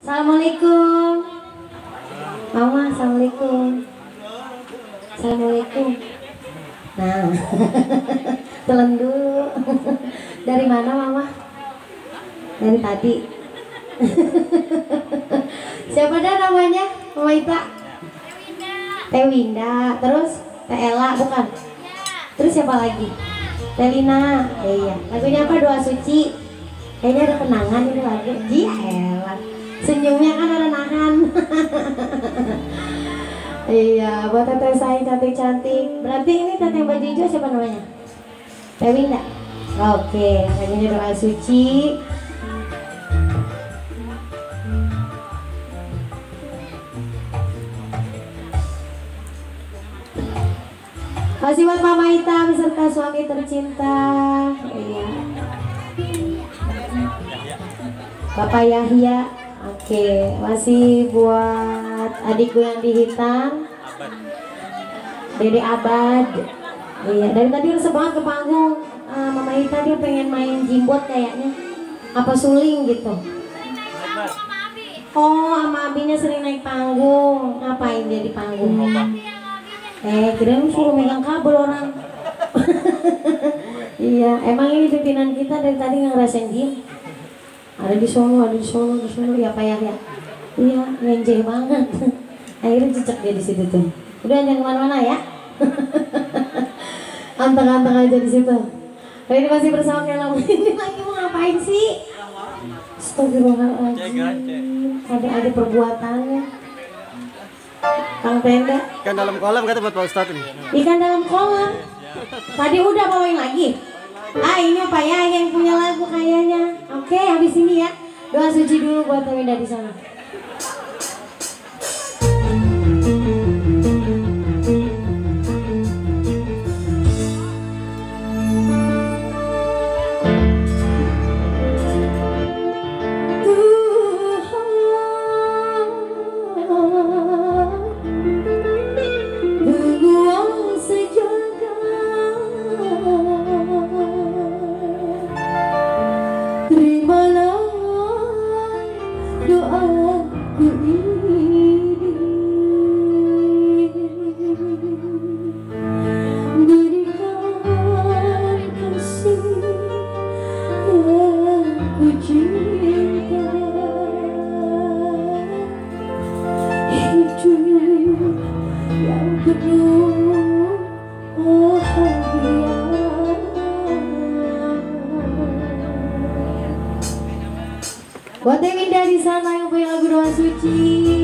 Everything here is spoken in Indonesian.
Assalamualaikum. Mama, assalamualaikum. Assalamualaikum. Nah, telan dulu. Dari mana Mama? Dari tadi. Siapa dah namanya? Mama Ita? Teh Winda. Terus Teh Ella bukan? Terus siapa lagi? Teh Lina. Iya. Lagunya apa? Doa Suci. Kayaknya ada kenangan ini lagu. Ella. Senyumnya kan ada nahan. Iya, buat teteh saya cantik-cantik. Berarti ini teteh baju hijau siapa namanya? Teh Winda. Oke, lagunya Doa Suci. Kasih buat Mama Ita beserta suami tercinta. Iya. Bapak Yahya. Oke, masih buat adikku yang di Hitam. Dede Abad. Iya, dari tadi resep banget ke panggung. Mama Ita dia pengen main jimbot kayaknya. Apa suling gitu. Oh, sama abinya sering naik panggung. Ngapain dia di panggung? Kirain suruh megang kabel orang. Iya, emang ini pimpinan kita dari tadi nggak ngerasain diem. Ada di Solo, ya Pak Yahya. Iya, ngenjel banget. Akhirnya cecek dia di situ tuh. Udah jangan kemana-mana ya. Anteng-anteng aja di situ. Nah, ini masih bersama Kela. Ini lagi mau ngapain sih? Astagfirullahaladzim. Ada perbuatannya. Kang Tenda. Ikan dalam kolam kata buat Pak Ustadz ini. Ikan dalam kolam. Tadi udah bawain lagi. Ini Pak ya yang punya lagu kayaknya. Oke, habis ini ya. Doa suci dulu buat Teh Winda di sana. Buat Teh Winda di sana yang punya lagu Doa Suci.